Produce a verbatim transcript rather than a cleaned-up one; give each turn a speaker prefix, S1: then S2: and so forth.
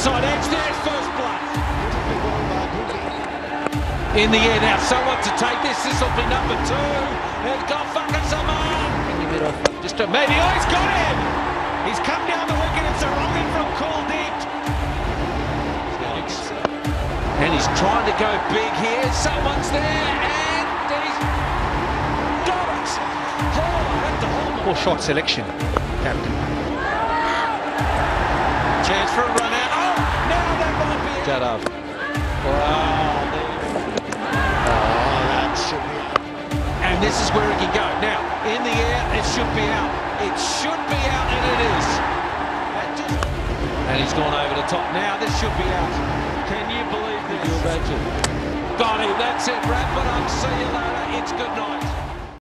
S1: outside edge, there's first blood. In the air now, someone to take this, this will be number two. They've got fucking someone. Just a, maybe, oh, he's got him. He's come down the wicket, it's a rocket from Cool Deep. And he's trying to go big here, someone's there, and he's got it. Oh, at the home.
S2: Poor shot selection, captain.
S1: Chance for a run out. Oh, now that might be it.
S3: Shut up.
S1: Wow, there.
S3: Oh, that should be out.
S1: And this is where it can go. Now, in the air, it should be out. It should be out, and it is. Just... And he's gone over the top. Now, this should be out. Can you believe this?
S3: You imagine?
S1: Got him. That's it. Wrap it up. See you later. It's good night.